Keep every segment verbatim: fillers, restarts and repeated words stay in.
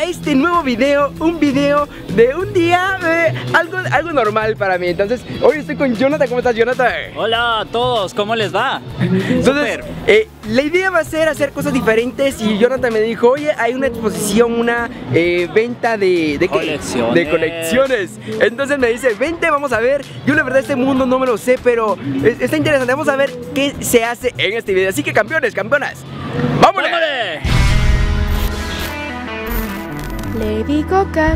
a este nuevo video, un video de un día eh, algo, algo normal para mí. Entonces, hoy estoy con Jonathan. ¿Cómo estás, Jonathan? Hola a todos, ¿cómo les va? Entonces, eh, la idea va a ser hacer cosas diferentes y Jonathan me dijo, oye, hay una exposición, una eh, venta de, de, ¿qué? Colecciones. de colecciones. Entonces me dice, vente, vamos a ver. Yo la verdad este mundo no me lo sé, pero es, está interesante. Vamos a ver qué se hace en este video. Así que campeones, campeonas, ¡vámonos! ¡Vámonos! Lady Cocas.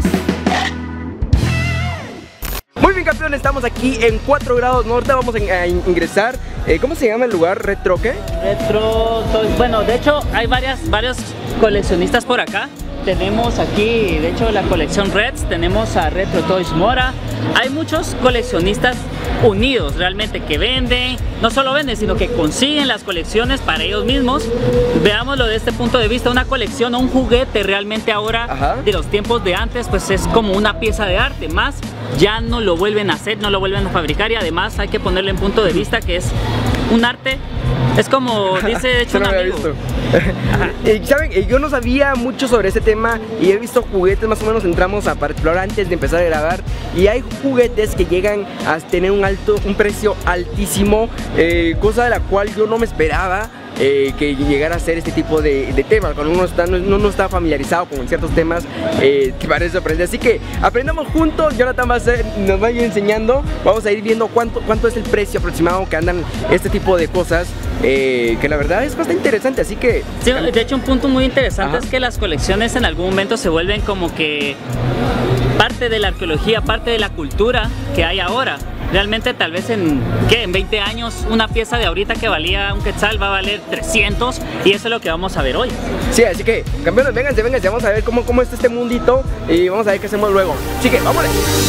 Muy bien, campeones, estamos aquí en cuatro grados norte. Vamos a, a ingresar. Eh, ¿Cómo se llama el lugar? ¿Retro qué? Retro Toys. Bueno, de hecho hay varias, varios coleccionistas por acá. Tenemos aquí, de hecho, la colección Reds. Tenemos a Retro Toys Mora. Hay muchos coleccionistas unidos realmente que venden, no solo venden, sino que consiguen las colecciones para ellos mismos. Veámoslo de este punto de vista, una colección o un juguete realmente ahora, ajá, de los tiempos de antes, pues es como una pieza de arte, más ya no lo vuelven a hacer, no lo vuelven a fabricar, y además hay que ponerle en punto de vista que es un arte. Es como dice de hecho un amigo. eh, ¿Saben? Eh, yo no sabía mucho sobre este tema y he visto juguetes, más o menos entramos a particular antes de empezar a grabar, y hay juguetes que llegan a tener un alto, un precio altísimo, eh, cosa de la cual yo no me esperaba. Eh, que llegara a ser este tipo de, de temas, cuando uno está, no, no está familiarizado con ciertos temas, eh, que parece aprender. Así que aprendamos juntos. Jonathan va a ser, nos va a ir enseñando. Vamos a ir viendo cuánto, cuánto es el precio aproximado que andan este tipo de cosas, eh, que la verdad es bastante interesante. Así que sí, de hecho un punto muy interesante, ajá, es que las colecciones en algún momento se vuelven como que parte de la arqueología, parte de la cultura que hay ahora. Realmente tal vez en, ¿qué? en veinte años una pieza de ahorita que valía un quetzal va a valer trescientos, y eso es lo que vamos a ver hoy. Sí, así que campeones, vénganse, vénganse, vamos a ver cómo, cómo está este mundito y vamos a ver qué hacemos luego. Así que vámonos.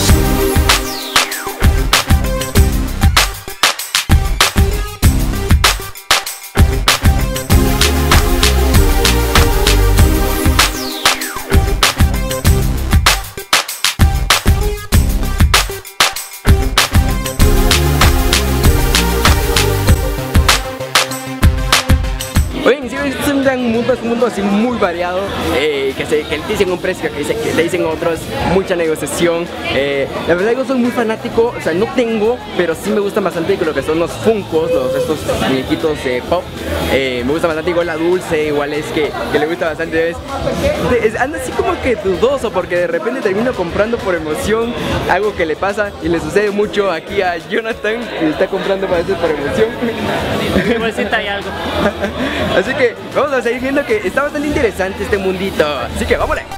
Oye, en serio, es un gran mundo, es un mundo así muy variado, eh, que, se, que te dicen un precio, que, se, que te dicen otros, mucha negociación. Eh, la verdad yo soy muy fanático, o sea, no tengo, pero sí me gustan bastante lo que son los Funkos, los, estos muñequitos de pop. Eh, me gusta bastante, igual la Dulce, igual es que, que le gusta bastante. Es, es, anda así como que dudoso, porque de repente termino comprando por emoción, algo que le pasa y le sucede mucho aquí a Jonathan, que está comprando para veces por emoción. Igual sienta hay algo. Así que vamos a seguir viendo que está bastante interesante este mundito. Así que vámonos.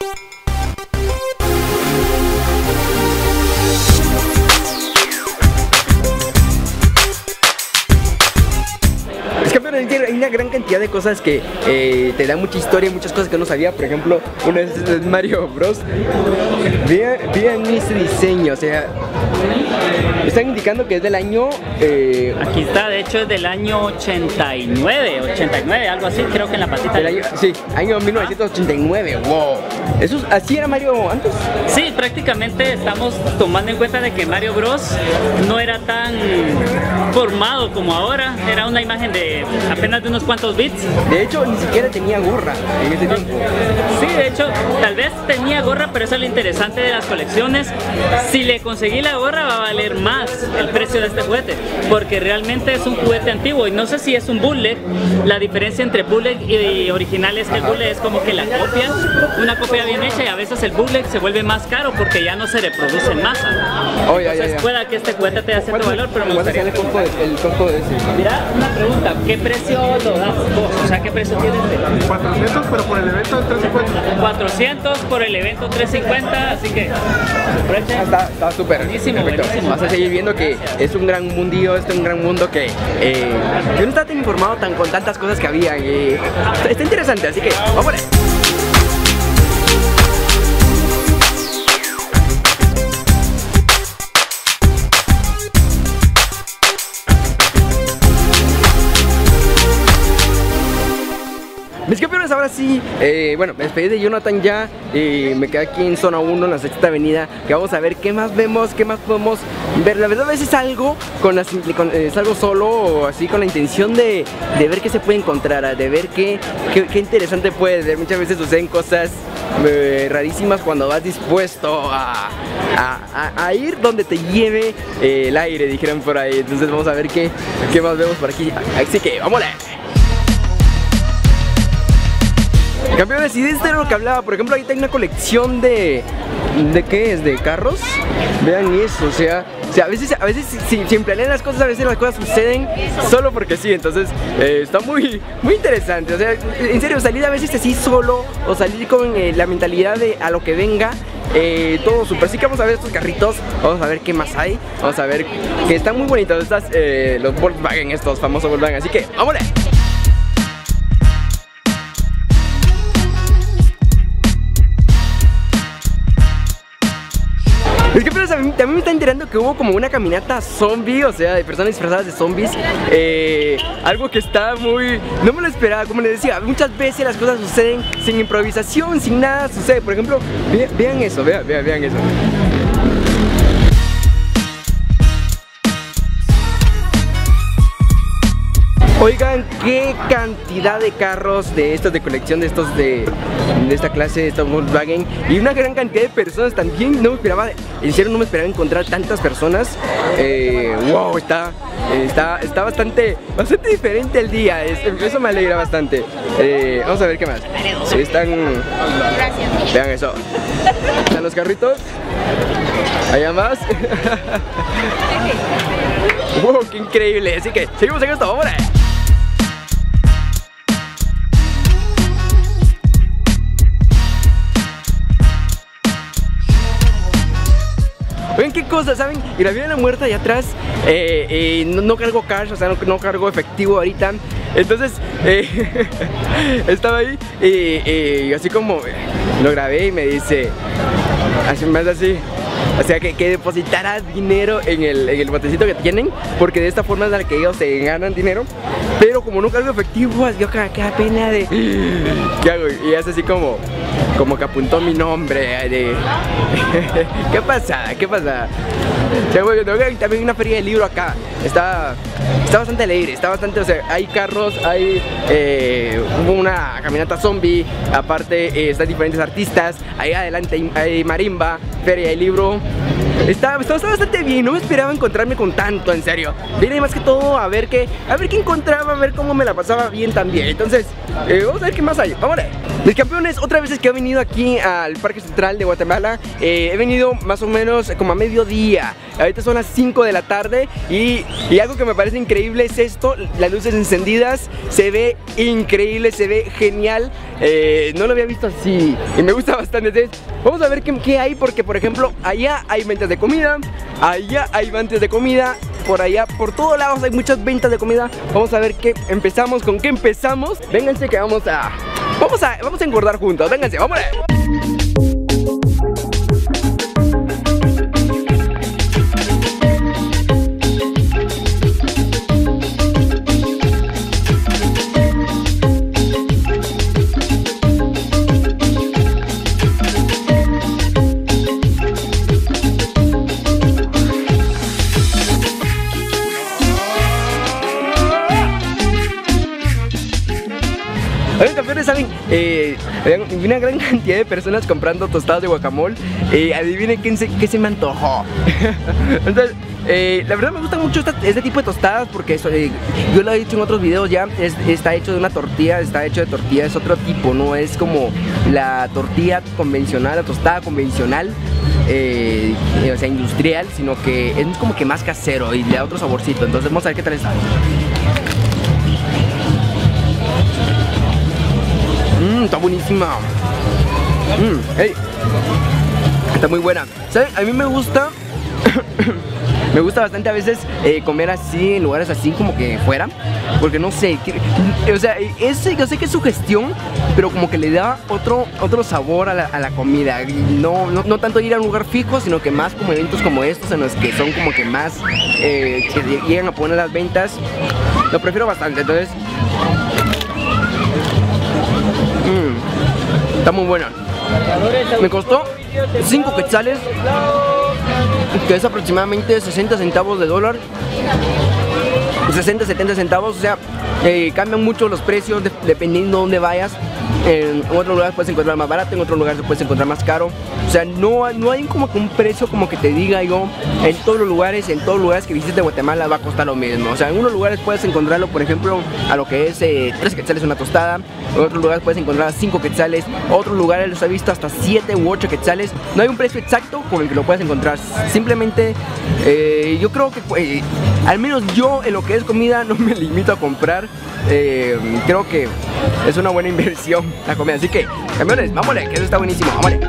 Es que hay una gran cantidad de cosas que eh, te dan mucha historia, muchas cosas que no sabía. Por ejemplo, uno es Mario Bros. Vean, vean este diseño, o sea, están indicando que es del año... Eh, Aquí está, de hecho es del año ochenta y nueve, ochenta y nueve, algo así, creo que en la patita. Del año, sí, año mil novecientos ochenta y nueve, wow. ¿Eso, ¿Así era Mario antes? Sí, prácticamente estamos tomando en cuenta de que Mario Bros. No era tan formado como ahora, era una imagen de apenas de unos cuantos bits. De hecho, ni siquiera tenía gorra en ese tiempo. Sí, de hecho, tal vez tenía gorra, pero eso es lo interesante de las colecciones. Si le conseguí la gorra va a valer más el precio de este juguete, porque realmente es un juguete antiguo, y no sé si es un bootleg. La diferencia entre bootleg y original es que el bootleg es como que la copia, una copia bien hecha, y a veces el bootleg se vuelve más caro porque ya no se reproduce en masa. Oh, ya, Entonces ya, ya. pueda que este juguete tenga cierto valor, pero me ¿Cuánto gustaría... sale el costo de, el costo de ese? Mira, una pregunta, ¿qué precio lo das vos? O sea, ¿qué precio tienes? cuatrocientos, pero por el evento tres cincuenta. cuatrocientos por el evento tres cincuenta, así que... Está, está súper. Buenísimo, buenísimo. Vas a seguir viendo que es un gran mundillo, es un gran mundo que eh, yo no estaba tan informado tan con tantas cosas que había. Y está, está interesante, así que vamos a ver. Mis campeones, ahora sí, eh, bueno, me despedí de Jonathan ya, y me quedé aquí en zona uno, en la sexta avenida, que vamos a ver qué más vemos, qué más podemos ver. La verdad a veces salgo, con la, con, eh, salgo solo o así con la intención de, de ver qué se puede encontrar, de ver qué, qué, qué interesante puede ser. Muchas veces suceden cosas eh, rarísimas cuando vas dispuesto a, a, a, a ir donde te lleve eh, el aire, dijeron por ahí. Entonces vamos a ver qué, qué más vemos por aquí. Así que vámonos. Campeones, y de esto era lo que hablaba. Por ejemplo, ahí hay una colección de... ¿De qué es? ¿De carros? Vean eso, o sea, o sea a veces, a veces si, si planean las cosas, a veces las cosas suceden solo porque sí. Entonces eh, está muy, muy interesante. O sea, en serio, salir a veces así solo o salir con eh, la mentalidad de a lo que venga. Eh, todo súper. Así que vamos a ver estos carritos, vamos a ver qué más hay. Vamos a ver que están muy bonitos estas, eh, los Volkswagen, estos famosos Volkswagen. Así que vámonos. Es que pero también, también me está enterando que hubo como una caminata zombie, o sea, de personas disfrazadas de zombies. eh, Algo que está muy... No me lo esperaba, como les decía, muchas veces las cosas suceden sin improvisación, sin nada sucede. Por ejemplo, ve, vean eso, vean, vean, vean eso. Oigan, qué cantidad de carros de estos de colección, de estos de, de esta clase, de estos Volkswagen. Y una gran cantidad de personas también. No me esperaba, en serio no me esperaba encontrar tantas personas. eh, Wow, está, está, está bastante, bastante diferente el día. Es, eso me alegra bastante. eh, Vamos a ver qué más. Están... Vean eso. Están los carritos. Allá más. Wow, qué increíble. Así que seguimos en esto, vamos. Oigan, qué cosa, ¿saben? Y la vida de la muerta allá atrás, eh, eh, no, no cargo cash, o sea, no, no cargo efectivo ahorita. Entonces, eh, estaba ahí y, y así como lo grabé y me dice, así más así, o sea, que, que depositara dinero en el, en el botecito que tienen, porque de esta forma es la que ellos se ganan dinero. Pero como no cargo efectivo, yo que da pena de... ¿Qué hago? Y es así como... Como que apuntó mi nombre de... ¿Qué pasa? ¿Qué pasa? También una feria de libro acá. Está, está bastante alegre, está bastante... O sea, hay carros, hay eh, una caminata zombie. Aparte eh, están diferentes artistas. Ahí adelante hay, hay marimba, feria de libro. Está, está, está bastante bien, no me esperaba encontrarme con tanto, en serio. Vine más que todo a ver qué, a ver qué encontraba, a ver cómo me la pasaba bien también. Entonces, eh, vamos a ver qué más hay. Vámonos. Mis campeones, otra vez es que he venido aquí al Parque Central de Guatemala. eh, He venido más o menos como a mediodía. Ahorita son las cinco de la tarde y, y algo que me parece increíble es esto. Las luces encendidas, se ve increíble, se ve genial. eh, No lo había visto así y me gusta bastante. Entonces, vamos a ver qué, qué hay, porque por ejemplo, allá hay ventas de comida, allá hay ventas de comida, por allá, por todos lados hay muchas ventas de comida. Vamos a ver qué empezamos, con qué empezamos. Vénganse que vamos a... Vamos a, vamos a engordar juntos, vénganse, vámonos. Oigan, campeones, ¿saben? Eh, una gran cantidad de personas comprando tostadas de guacamole. eh, Adivinen qué se, qué se me antojó. Entonces, eh, la verdad me gusta mucho esta, este tipo de tostadas, porque eso, eh, yo lo he dicho en otros videos ya, es, está hecho de una tortilla, está hecho de tortilla, es otro tipo, no es como la tortilla convencional, la tostada convencional, eh, o sea, industrial, sino que es como que más casero y le da otro saborcito. Entonces vamos a ver qué tal está. Mmm, está buenísima. Mmm, hey. Está muy buena. ¿Saben? A mí me gusta me gusta bastante a veces eh, comer así en lugares así como que fuera, porque no sé, que, o sea, ese, yo sé que es sugestión, pero como que le da otro, otro sabor a la, a la comida. No, no, no tanto ir a un lugar fijo, sino que más como eventos como estos, en los que son como que más eh, que llegan a poner las ventas. Lo prefiero bastante, entonces mmm, está muy buena. Me costó cinco quetzales, que es aproximadamente sesenta centavos de dólar, sesenta, setenta centavos. O sea, eh, cambian mucho los precios de, dependiendo de dónde vayas. En otros lugares puedes encontrar más barato, en otros lugares puedes encontrar más caro. O sea, no, no hay como que un precio como que te diga yo, en todos los lugares, en todos los lugares que visites de Guatemala va a costar lo mismo. O sea, en unos lugares puedes encontrarlo, por ejemplo, a lo que es eh, tres quetzales una tostada. En otros lugares puedes encontrar cinco quetzales. Otros lugares los he visto hasta siete u ocho quetzales. No hay un precio exacto con el que lo puedes encontrar. Simplemente, eh, yo creo que, eh, al menos yo en lo que es comida no me limito a comprar. Eh, creo que es una buena inversión la comida. Así que, campeones, vámonos, que eso está buenísimo. Vámonos.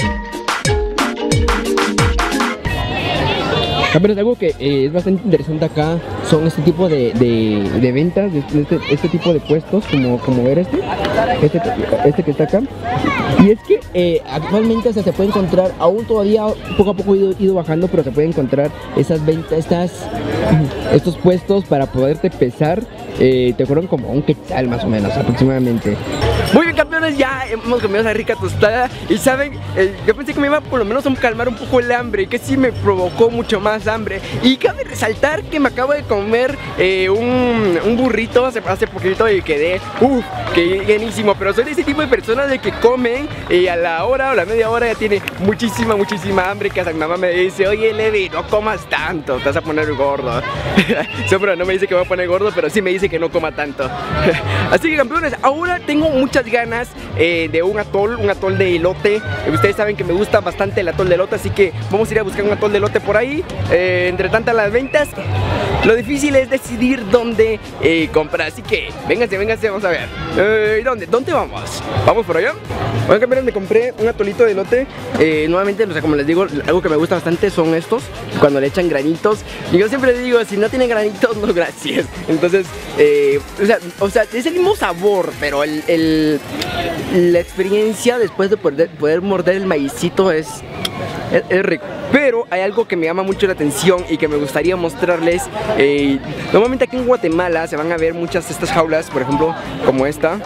Pero algo que eh, es bastante interesante acá son este tipo de, de, de ventas, de este, este tipo de puestos, como, como ver este, este, este que está acá. Y es que eh, actualmente, o sea, se puede encontrar, aún todavía poco a poco he ido, ido bajando, pero se puede encontrar esas ventas, estas, estos puestos para poderte pesar. Eh, te cobran como un quetzal más o menos aproximadamente. Muy bien, campeones, ya hemos comido esa rica tostada. Y saben, eh, yo pensé que me iba por lo menos a calmar un poco el hambre, que sí me provocó mucho más hambre. Y cabe resaltar que me acabo de comer eh, un, un burrito hace, hace poquito y quedé, uff, que buenísimo. Pero soy de ese tipo de personas de que comen y a la hora o la media hora ya tiene muchísima, muchísima hambre. Que hasta mi mamá me dice, oye Levi, no comas tanto, te vas a poner gordo. Siempre no me dice que me voy a poner gordo, pero sí me dice que no coma tanto. Así que, campeones, ahora tengo muchas ganas eh, de un atol, un atol de elote. Ustedes saben que me gusta bastante el atol de elote, así que vamos a ir a buscar un atol de elote por ahí. eh, Entre tantas las ventas, lo difícil es decidir dónde eh, comprar. Así que, vénganse, vénganse, vamos a ver. eh, ¿Dónde? ¿Dónde vamos? ¿Vamos por allá? Bueno, campeones, me compré un atolito de elote. eh, Nuevamente, o sea, como les digo, algo que me gusta bastante son estos, cuando le echan granitos. Y yo siempre digo, si no tienen granitos, no gracias. Entonces, eh, o, sea, o sea, es el mismo sabor, pero el, el, la experiencia después de poder, poder morder el maicito es, es, es rico. Pero hay algo que me llama mucho la atención y que me gustaría mostrarles. eh, Normalmente aquí en Guatemala se van a ver muchas de estas jaulas, por ejemplo, como esta.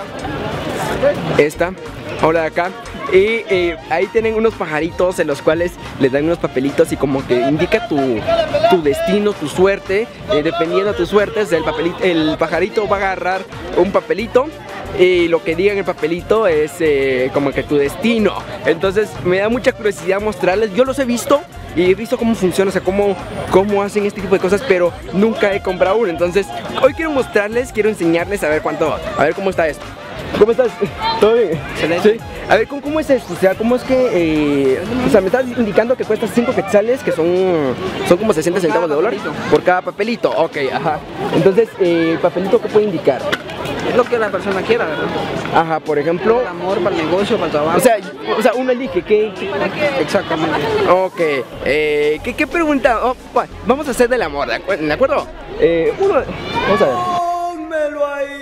Esta jaula de acá. Y eh, ahí tienen unos pajaritos en los cuales les dan unos papelitos y como que indica tu, tu destino, tu suerte. eh, Dependiendo de tu suerte, el, papelito, el pajarito va a agarrar un papelito y lo que diga en el papelito es eh, como que tu destino. Entonces me da mucha curiosidad mostrarles. Yo los he visto y he visto cómo funciona, o sea, cómo, cómo hacen este tipo de cosas, pero nunca he comprado uno. Entonces hoy quiero mostrarles, quiero enseñarles a ver cuánto, a ver cómo está esto. ¿Cómo estás? ¿Todo bien? Excelente. Sí. A ver, ¿cómo, ¿cómo es esto? O sea, ¿cómo es que...? Eh, o sea, me estás indicando que cuesta cinco quetzales, que son, son como sesenta centavos de dólar por cada papelito. Ok, ajá. Entonces, eh, ¿el papelito qué puede indicar? Es lo que la persona quiera, ¿verdad? Ajá, por ejemplo... Para el amor, para el negocio, para el trabajo. O sea, o sea uno elige, ¿qué? qué? Exactamente. Ok, eh, ¿qué, qué pregunta? Oh, vamos a hacer del amor, ¿de acuerdo? ¿De acuerdo? Eh, uno... Vamos a ver. ¡Pónmelo ahí!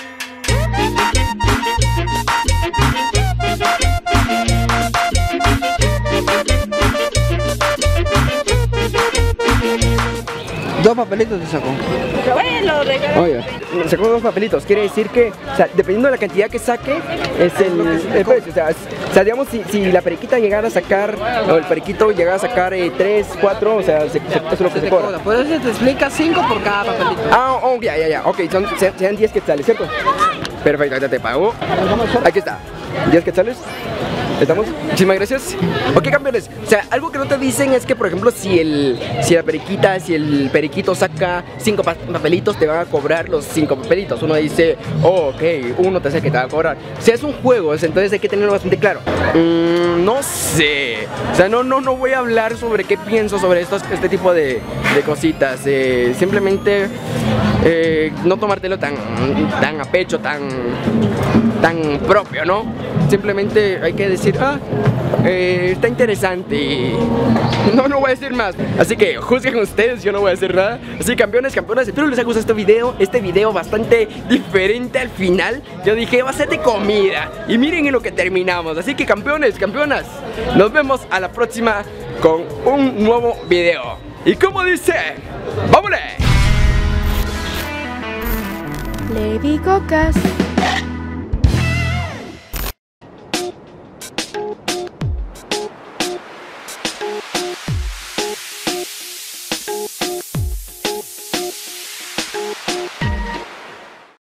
Dos papelitos te sacó. Bueno, regalo. Oye, sacó dos papelitos, quiere decir que, o sea, dependiendo de la cantidad que saque, es el, el precio. O sea, o sea, digamos, si, si la periquita llegara a sacar, o el periquito llegara a sacar eh, tres, cuatro, o sea, se, se, eso es lo que se, se cobra. Por eso te explica cinco por cada papelito. Ah, oh, ya, ya, ya, ok, son, sean diez quetzales, ¿cierto? Perfecto, ya te pago. Aquí está, diez quetzales. ¿Estamos? Muchísimas gracias. Ok, campeones, o sea, algo que no te dicen es que, por ejemplo, si el si la periquita, si el periquito saca cinco pa papelitos, te van a cobrar los cinco papelitos. Uno dice, oh, ok, uno te dice que te va a cobrar. O sea, es un juego, entonces hay que tenerlo bastante claro. Mm, no sé. O sea, no, no, no voy a hablar sobre qué pienso sobre estos, este tipo de, de cositas. Eh, simplemente eh, no tomártelo tan, tan a pecho, tan, tan propio, ¿no? Simplemente hay que decir, ah, eh, está interesante y no, no voy a decir más. Así que juzguen ustedes, yo no voy a decir nada. Así que, campeones, campeonas, espero les haya gustado este video. Este video bastante diferente al final. Yo dije, va a ser de comida. Y miren en lo que terminamos. Así que, campeones, campeonas, nos vemos a la próxima con un nuevo video. Y como dice, ¡vámonos! Levi Cocas.